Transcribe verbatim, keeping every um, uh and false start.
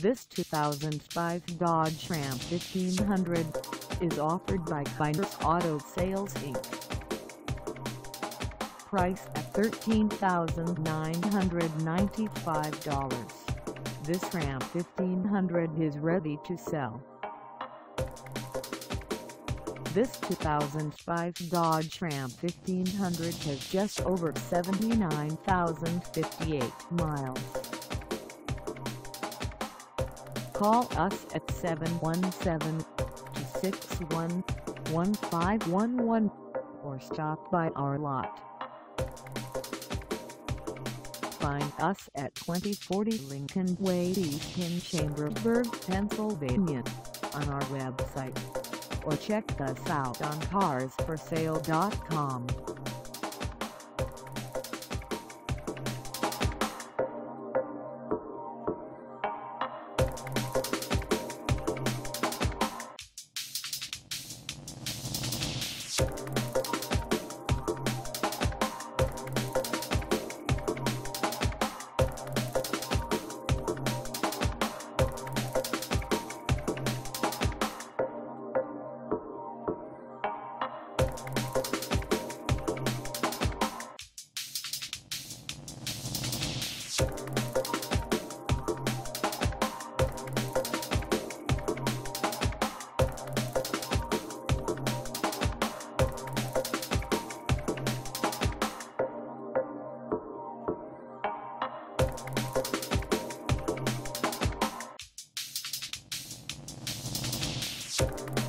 This two thousand five Dodge Ram fifteen hundred is offered by Kyners Auto Sales Incorporated. Price at thirteen thousand nine hundred ninety-five dollars. This Ram fifteen hundred is ready to sell. This two thousand five Dodge Ram fifteen hundred has just over seventy-nine thousand fifty-eight miles. Call us at seven one seven, two six one, one five one one or stop by our lot. Find us at twenty forty Lincoln Way East in Chambersburg, Pennsylvania, on our website, or check us out on cars for sale dot com. You